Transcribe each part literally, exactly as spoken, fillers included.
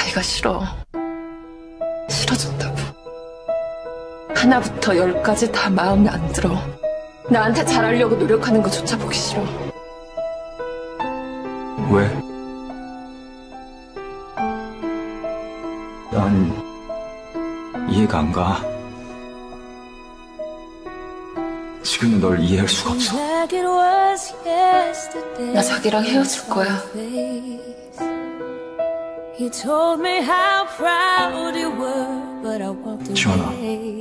자기가 싫어. 싫어졌다고. 하나부터 열까지 다 마음에 안 들어. 나한테 잘하려고 노력하는 거조차 보기 싫어. 왜? 난 이해가 안 가. 지금은 널 이해할 수가 없어. 나 자기랑 헤어질 거야. 지원아,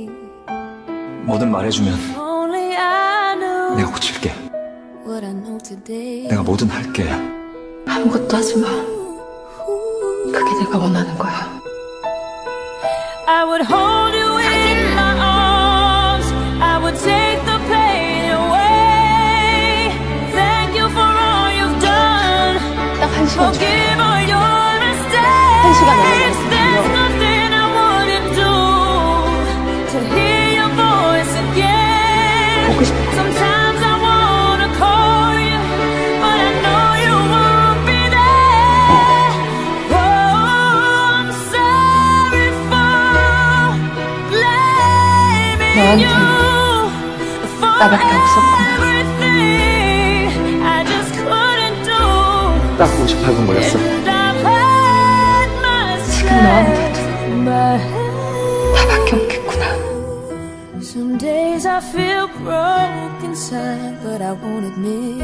뭐든 말해주면 내가 고칠게. 내가 뭐든 할게. 아무것도 하지 마. 그게 내가 원하는 거야. I would hold you in my arms. I would take the pain away. Thank you for all you've done. 딱 한 시간 줘. Forgive all your mistakes. 한 시간 안에 There's nothing I wouldn't do to hear your voice again. 보고 싶어. Sometimes I wanna call you, but I know you won't be there. Oh, I'm sorry for blaming you for everything I just couldn't do. 딱 오십팔 분 걸렸어. And I've had my say, but 나밖에 없겠구나. some days I feel broke inside, but I won't admit.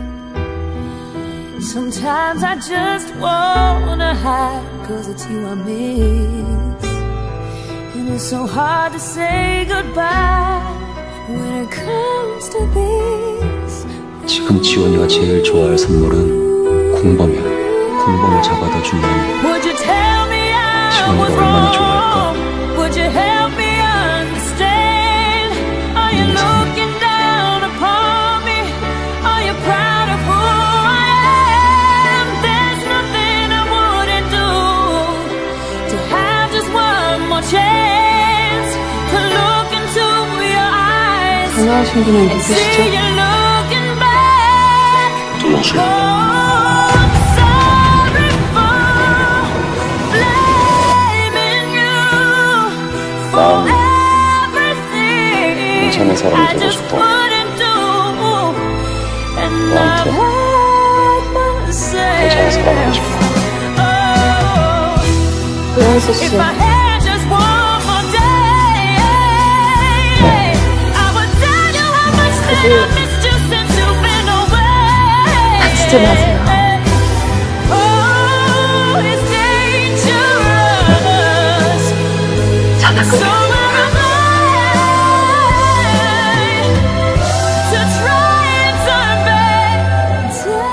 Sometimes I just wanna hide, cause it's you I miss. And it's so hard to say goodbye when it comes to this. 지금 지원이가 제일 좋아할 선물은 공범이야. 공범을 잡아다 주면 Would you tell me I 지원이가 was 얼마나 좋아할까. wrong? Would you help me understand? Are you looking down upon me? Are you proud of who I am? There's nothing I wouldn't do to have just one more chance to look into your eyes 전화하신 분이 and see 누구시죠? you looking back. 누구시? Oh, I'm sorry for blaming you for everything 괜찮은 사람이 I 되고 just 싶어. couldn't do. And I've 너한테 had my say. 괜찮은 사람 하고 싶어. Oh, 노현수 씨, if I had just one more day, I would tell you how much that I missed you since you've been away. 다치지 마세요. Oh, it's dangerous. 전화 So 끊어. where am I to try and turn back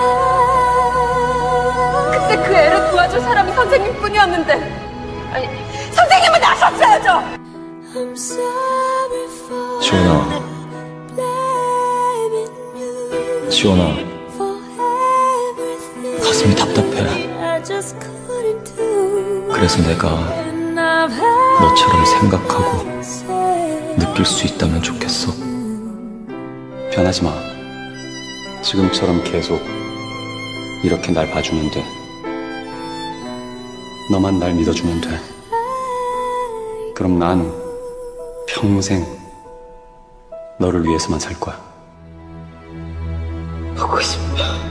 time? 그때 그 애를 도와줄 사람이 선생님뿐이었는데. 아니, 선생님은 나셨어야죠. I'm sorry for 지원아, blaming you 지원아, for everything 가슴이 답답해. I just couldn't do. 그래서 내가 And I've had 너처럼 생각하고 my say. 느낄 수 있다면 좋겠어. 변하지 마. 지금처럼 계속 이렇게 날 봐주면 돼. 너만 날 믿어주면 돼. 그럼 난 평생 너를 위해서만 살 거야. 보고 싶어.